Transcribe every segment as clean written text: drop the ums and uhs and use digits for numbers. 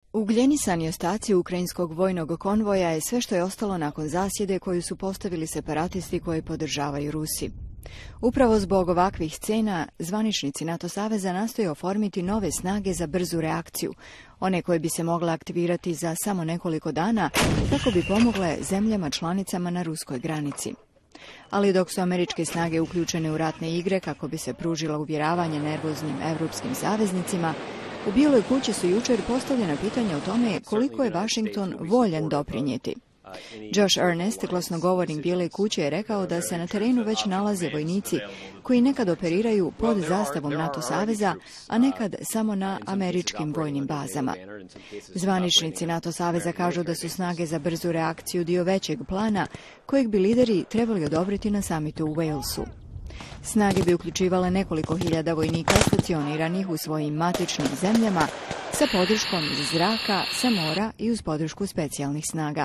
Ugljenisani ostaci ukrajinskog vojnog konvoja je sve što je ostalo nakon zasjede koju su postavili separatisti koji podržavaju Rusi. Upravo zbog ovakvih scena, zvaničnici NATO saveza nastoje oformiti nove snage za brzu reakciju, one koje bi se mogle aktivirati za samo nekoliko dana kako bi pomogle zemljama članicama na ruskoj granici. Ali dok su američke snage uključene u ratne igre kako bi se pružila uvjeravanje nervoznim evropskim saveznicima, u Bijeloj kući su jučer postavljena pitanja o tome koliko je Washington voljan doprinijeti. Josh Earnest, glasnogovornik Bijele kuće, je rekao da se na terenu već nalaze vojnici koji nekad operiraju pod zastavom NATO saveza, a nekad samo na američkim vojnim bazama. Zvaničnici NATO saveza kažu da su snage za brzu reakciju dio većeg plana kojeg bi lideri trebali odobriti na samitu u Walesu. Snage bi uključivale nekoliko hiljada vojnika stacioniranih u svojim matičnim zemljama sa podrškom iz zraka, sa mora i uz podršku specijalnih snaga.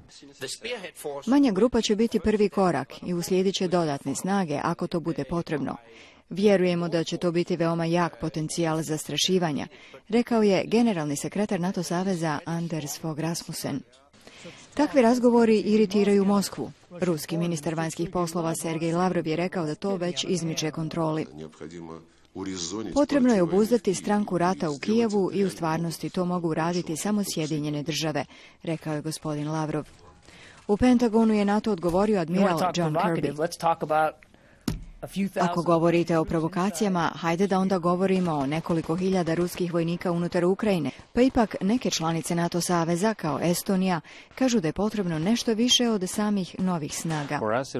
Manja grupa će biti prvi korak i uslijedit će dodatne snage ako to bude potrebno. Vjerujemo da će to biti veoma jak potencijal zastrašivanja, rekao je generalni sekretar NATO saveza Anders Fogh Rasmussen. Takvi razgovori iritiraju Moskvu. Ruski ministar vanjskih poslova Sergej Lavrov je rekao da to već izmiče kontroli. Potrebno je obuzdati stranku rata u Kijevu i u stvarnosti to mogu uraditi samo Sjedinjene države, rekao je gospodin Lavrov. U Pentagonu je NATO odgovorio admiral John Kirby. Ako govorite o provokacijama, hajde da onda govorimo o nekoliko hiljada ruskih vojnika unutar Ukrajine, pa ipak neke članice NATO saveza, kao Estonija, kažu da je potrebno nešto više od samih novih snaga.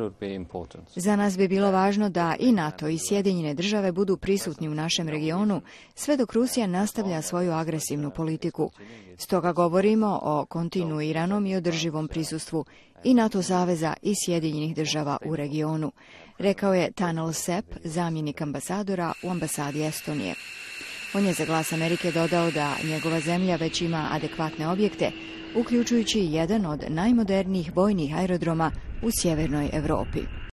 Za nas bi bilo važno da i NATO i Sjedinjene države budu prisutni u našem regionu, sve dok Rusija nastavlja svoju agresivnu politiku. Stoga govorimo o kontinuiranom i održivom prisustvu i NATO saveza i Sjedinjenih država u regionu, rekao je Tanel Sepp, zamjenik ambasadora u ambasadi Estonije. On je za Glas Amerike dodao da njegova zemlja već ima adekvatne objekte, uključujući jedan od najmodernijih vojnih aerodroma u sjevernoj Europi.